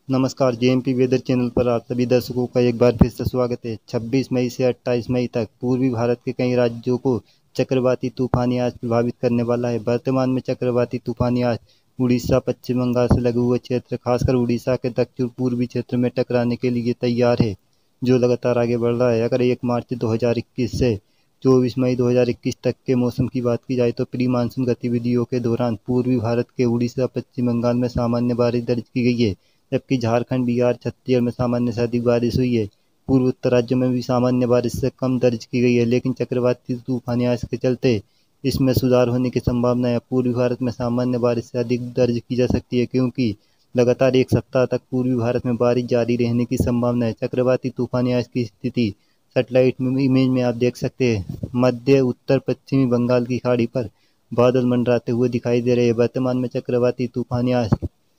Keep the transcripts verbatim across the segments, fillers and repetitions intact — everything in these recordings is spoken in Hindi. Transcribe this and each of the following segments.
नमस्कार, जेएमपी वेदर चैनल पर आप सभी दर्शकों का एक बार फिर से स्वागत है। छब्बीस मई से अट्ठाईस मई तक पूर्वी भारत के कई राज्यों को चक्रवाती तूफानी आज प्रभावित करने वाला है। वर्तमान में चक्रवाती तूफानी आज उड़ीसा, पश्चिम बंगाल से लगे हुए क्षेत्र, खासकर उड़ीसा के दक्षिण पूर्वी क्षेत्र में टकराने के लिए तैयार है, जो लगातार आगे बढ़ रहा है। अगर एक मार्च दो हज़ार इक्कीस से चौबीस मई दो हज़ार इक्कीस तक के मौसम की बात की जाए तो प्री मानसून गतिविधियों के दौरान पूर्वी भारत के उड़ीसा, पश्चिम बंगाल में सामान्य बारिश दर्ज की गई है, जबकि झारखंड, बिहार, छत्तीसगढ़ में सामान्य से अधिक बारिश हुई है। पूर्व उत्तर राज्यों में भी सामान्य बारिश से कम दर्ज की गई है, लेकिन चक्रवाती तूफानी आज के चलते इसमें सुधार होने की संभावना है। पूर्वी भारत में सामान्य बारिश से अधिक दर्ज की जा सकती है, क्योंकि लगातार एक सप्ताह तक पूर्वी भारत में बारिश जारी रहने की संभावना है। चक्रवाती तूफानी आज की स्थिति सैटेलाइट में इमेज में आप देख सकते हैं। मध्य उत्तर पश्चिमी बंगाल की खाड़ी पर बादल मंडराते हुए दिखाई दे रहे हैं। वर्तमान में चक्रवाती तूफानी आज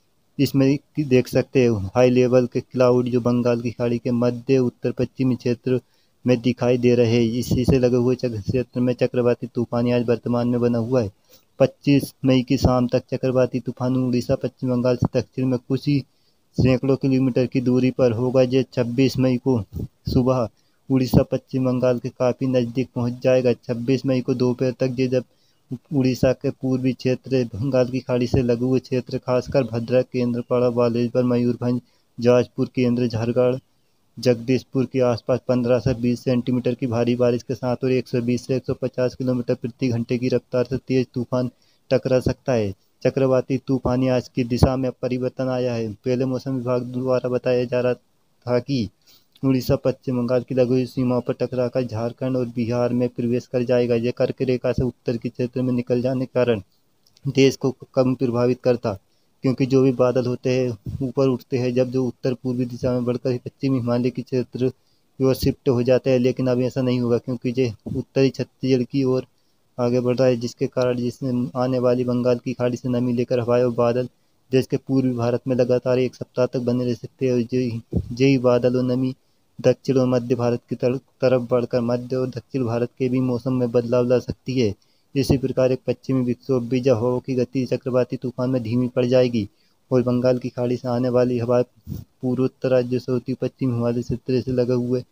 इसमें देख सकते हैं हाई लेवल के क्लाउड जो बंगाल की खाड़ी के मध्य उत्तर पश्चिमी क्षेत्र में दिखाई दे रहे हैं। इसी से लगे हुए क्षेत्र में चक्रवाती तूफानी आज वर्तमान में बना हुआ है। पच्चीस मई की शाम तक चक्रवाती तूफान उड़ीसा, पश्चिम बंगाल से दक्षिण में कुछ ही सैकड़ों किलोमीटर की दूरी पर होगा। जो छब्बीस मई को सुबह उड़ीसा, पश्चिम बंगाल के काफ़ी नज़दीक पहुंच जाएगा। छब्बीस मई को दोपहर तक ये जब उड़ीसा के पूर्वी क्षेत्र, बंगाल की खाड़ी से लगे हुए क्षेत्र, खासकर भद्रक, केंद्रपाड़ा, बालेश्वर, मयूरभंज, जाजपुर, केंद्र, झारखंड, जगदीशपुर के आसपास पंद्रह से बीस सेंटीमीटर की भारी बारिश के साथ और एक सौ बीस से एक सौ पचास किलोमीटर प्रति घंटे की रफ्तार से तेज तूफान टकरा सकता है। चक्रवाती तूफानी आज की दिशा में परिवर्तन आया है। पहले मौसम विभाग द्वारा बताया जा रहा था कि उड़ीसा, पश्चिम बंगाल की लघु सीमाओं पर टकराकर झारखंड और बिहार में प्रवेश कर जाएगा। यह कर्क रेखा से उत्तर के क्षेत्र में निकल जाने के कारण देश को कम प्रभावित करता, क्योंकि जो भी बादल होते हैं ऊपर उठते हैं, जब जो उत्तर पूर्वी दिशा में बढ़कर पश्चिमी हिमालय की क्षेत्र की ओर शिफ्ट हो जाते हैं। लेकिन अब ऐसा नहीं होगा, क्योंकि ये उत्तरी छत्तीसगढ़ की ओर आगे बढ़ रहा है, जिसके कारण जिसमें आने वाली बंगाल की खाड़ी से नमी लेकर हवाएं और बादल देश के पूर्वी भारत में लगातार एक सप्ताह तक बने रह सकते हैं। और यही बादल और नमी दक्षिण और मध्य भारत की तरफ बढ़कर मध्य और दक्षिण भारत के भी मौसम में बदलाव ला सकती है। इसी प्रकार एक पश्चिमी विक्षोभ भी जब हवा की गति चक्रवाती तूफान में धीमी पड़ जाएगी और बंगाल की खाड़ी से आने वाली हवाएं पूर्वोत्तर राज्यों से होती पश्चिम हिमालय क्षेत्र से लगे हुए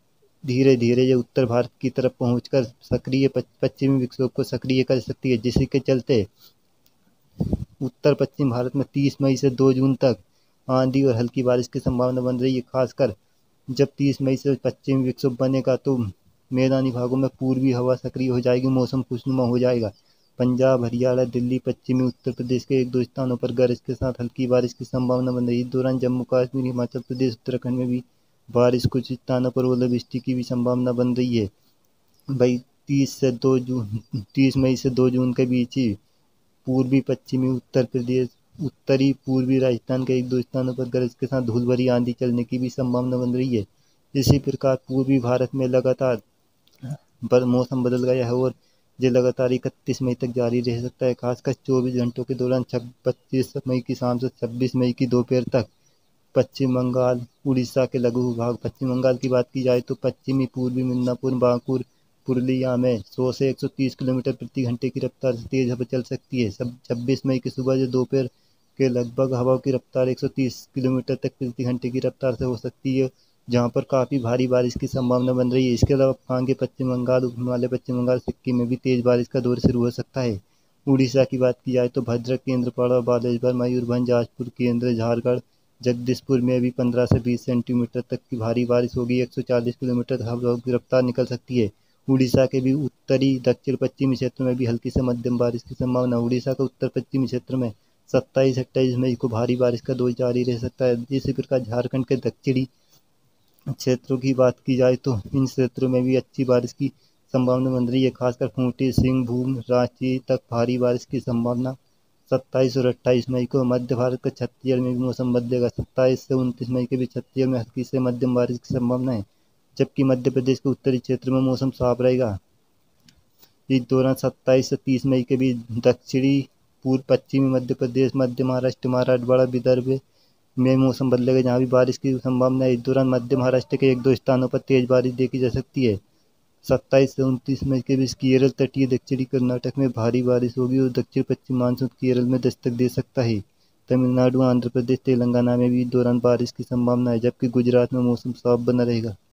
धीरे धीरे ये उत्तर भारत की तरफ पहुंचकर सक्रिय पश्चिमी विक्षोभ को सक्रिय कर सकती है, जिसके चलते उत्तर पश्चिम भारत में तीस मई से दो जून तक आंधी और हल्की बारिश की संभावना बन रही है। खासकर जब तीस मई से पश्चिमी विक्षोभ बनेगा तो मैदानी भागों में पूर्वी हवा सक्रिय हो जाएगी, मौसम खुशनुमा हो जाएगा। पंजाब, हरियाणा, दिल्ली, पश्चिमी उत्तर प्रदेश के एक दो स्थानों पर गरज के साथ हल्की बारिश की संभावना बन रही है। इस दौरान जम्मू कश्मीर, हिमाचल प्रदेश, उत्तराखंड में भी बारिश, कुछ स्थानों पर ओलावृष्टि की भी संभावना बन रही है। भाई तीस से दो जून तीस मई से दो जून के बीच ही पूर्वी पश्चिमी उत्तर प्रदेश, उत्तरी पूर्वी राजस्थान के एक दो स्थानों पर गरज के साथ धूल भरी आंधी चलने की भी संभावना बन रही है। इसी प्रकार पूर्वी भारत में लगातार मौसम बदल गया है और ये लगातार इकतीस मई तक जारी रह सकता है। खासकर चौबीस घंटों के दौरान पच्चीस मई की शाम से छब्बीस मई की दोपहर तक पश्चिम बंगाल, उड़ीसा के लघु भाग, पश्चिम बंगाल की बात की जाए तो पश्चिमी पूर्वी मिदनापुर, बांकुर, पुरुलिया में सौ से एक सौ तीस किलोमीटर प्रति घंटे की रफ्तार से तेज हवा चल सकती है। सब छब्बीस मई की सुबह से दोपहर के लगभग हवा की रफ्तार एक सौ तीस किलोमीटर तक प्रति घंटे की रफ्तार से हो सकती है, जहां पर काफ़ी भारी बारिश की संभावना बन रही है। इसके अलावा आगे पश्चिम बंगाल, हिमालय, पश्चिम बंगाल, सिक्किम में भी तेज बारिश का दौर शुरू हो सकता है। उड़ीसा की बात की जाए तो भद्रक, केंद्रपाड़ा, बालेश्वर, मयूरभंज, जाजपुर, केंद्र, झारखंड, जगदीशपुर में भी पंद्रह से बीस सेंटीमीटर तक की भारी बारिश होगी। एक सौ चालीस किलोमीटर हवा की रफ्तार निकल सकती है। उड़ीसा के भी उत्तरी दक्षिण पश्चिमी क्षेत्र में भी हल्की से मध्यम बारिश की संभावना। उड़ीसा के उत्तर पश्चिमी क्षेत्र में सत्ताईस अट्ठाईस मई को भारी बारिश का दौर जारी रह सकता है। इसी प्रकार झारखंड के दक्षिणी क्षेत्रों की बात की जाए तो इन क्षेत्रों में भी अच्छी बारिश की संभावना बन रही है। खासकर खूंटी, सिंहभूम, रांची तक भारी बारिश की संभावना। सत्ताईस और अट्ठाईस मई को मध्य भारत के छत्तीसगढ़ में भी मौसम बदलेगा। सत्ताईस से उनतीस मई के बीच छत्तीसगढ़ में हल्की से मध्यम बारिश की संभावना है, जबकि मध्य प्रदेश के उत्तरी क्षेत्र में मौसम साफ रहेगा। इस दौरान सत्ताईस से तीस मई के बीच दक्षिणी पूर्व पश्चिमी मध्य प्रदेश, मध्य महाराष्ट्र, मराठवाड़ा, विदर्भ में मौसम बदलेगा, जहाँ भी बारिश की संभावना है। इस दौरान मध्य महाराष्ट्र के एक दो स्थानों पर तेज बारिश देखी जा सकती है। सत्ताईस से उनतीस मई के बीच केरल, तटीय दक्षिणी कर्नाटक में भारी बारिश होगी और दक्षिण पश्चिम मानसून केरल में दस्तक दे सकता है। तमिलनाडु, आंध्र प्रदेश, तेलंगाना में भी इस दौरान बारिश की संभावना है, जबकि गुजरात में मौसम साफ बना रहेगा।